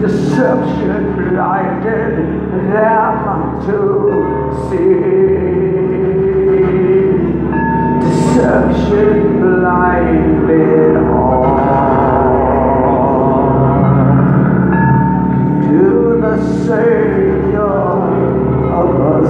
Deception blinded them to see. Deception blinded all to the Savior of us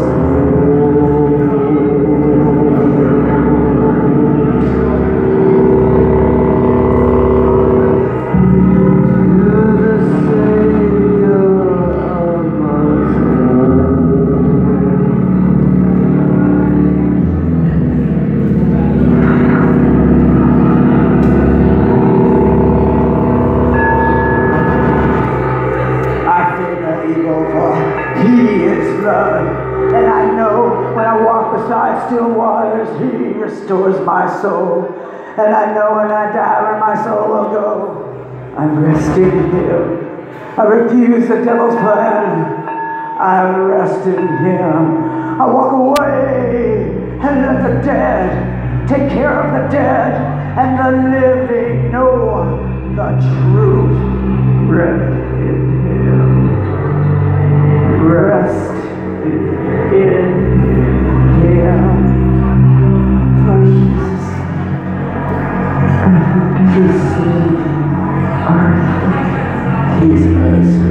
still waters, he restores my soul. And I know when I die, where my soul will go. I'm resting in him. I refuse the devil's plan. I rest in him. I walk away and let the dead take care of the dead, and the living know the truth. Rest in him. Rest in him. For His earth, His mercy.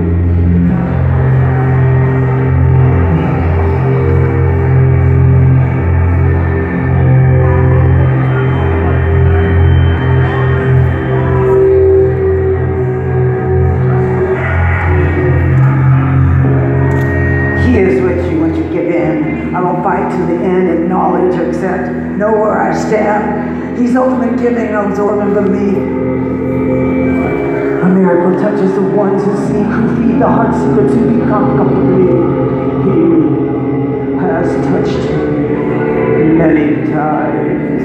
He is with you when you give in. I will fight to the end, acknowledge, accept, know where I stand. He's ultimate giving, absorbing the me. A miracle touches the ones who seek, who feed the heart secret to become complete. He has touched me many times.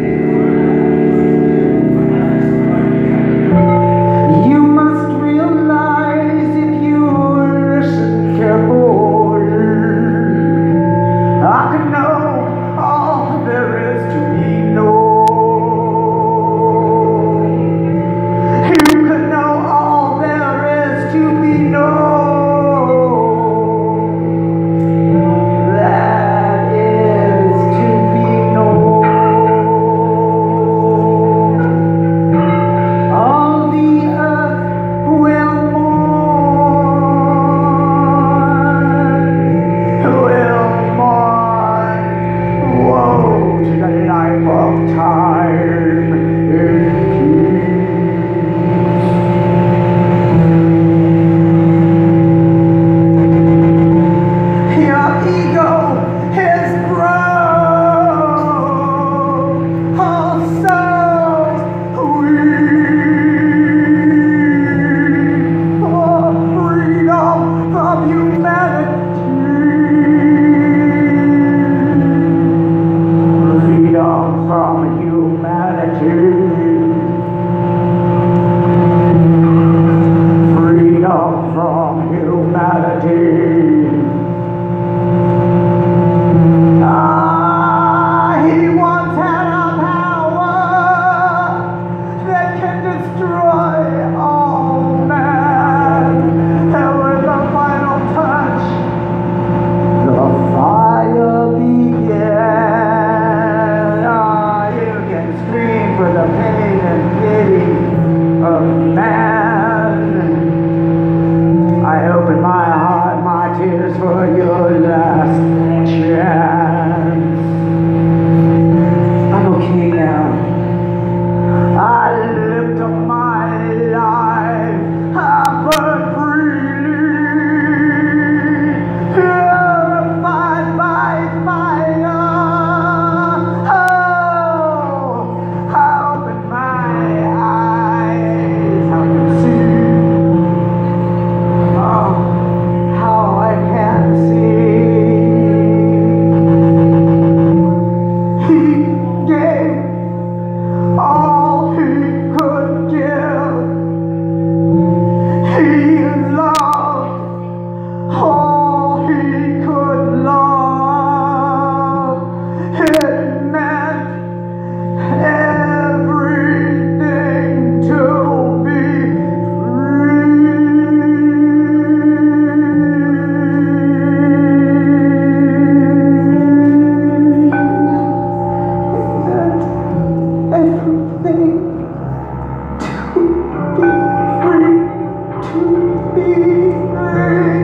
You must realize if you listen carefully, I can know all there is to be known. You could know all there is to be known. That is to be known. be free.